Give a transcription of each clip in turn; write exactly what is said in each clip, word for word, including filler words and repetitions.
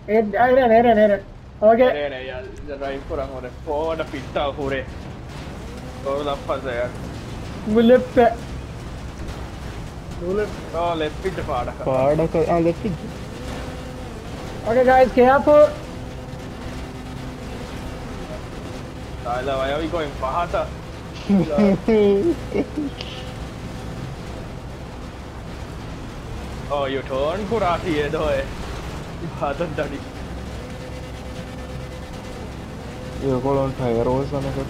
Eh, nere, nere, nere. Okay. Nere, nere, ja, drive kurang ore. Forward fitta hure. Oh, lappa saya. Mulip. Mulip. Oh, left fit pada. Pada ka, ah, left fit. Okay, guys, careful. Tyler, why are we going pahata? Oh, you turn kurati hai doy. Pahata tadi. You go on fire rolls on a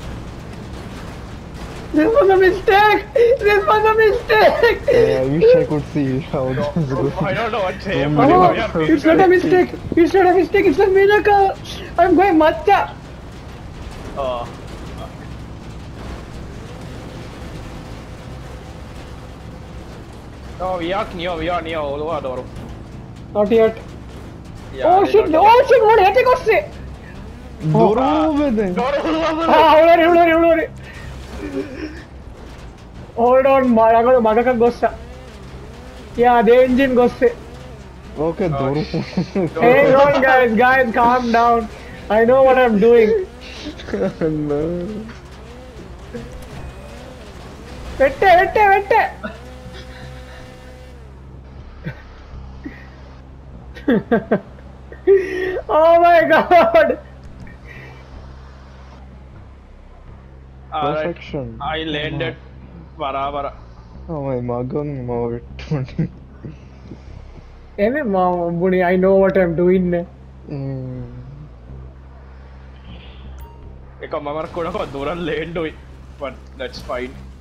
This was a mistake! This was a mistake! I wish I could see how No, this goes. I don't know what to say. Oh, it's not a mistake! It's not a mistake, it's a miracle! I'm going matcha! Oh. Oh, we are near, we are near Oluwadoro. Not yet. Yeah, Oh they shit, don't- oh shit, what happened was it? Doro over there. Ah, hold on, hold on, hold on. Hold on, Maraga, Maraga Gossa. Yeah, the engine goes. Okay, Doro. Hang on, guys, guys, calm down. I know what I'm doing. No. Vette, vette, vette. Oh my god. Alright, Perfection. I landed. Barabara. Oh my magan, my twenty. Eme mom, Bunny, I know what I'm doing. Hmm. Eka mamar koda ko duran land hoy. But that's fine.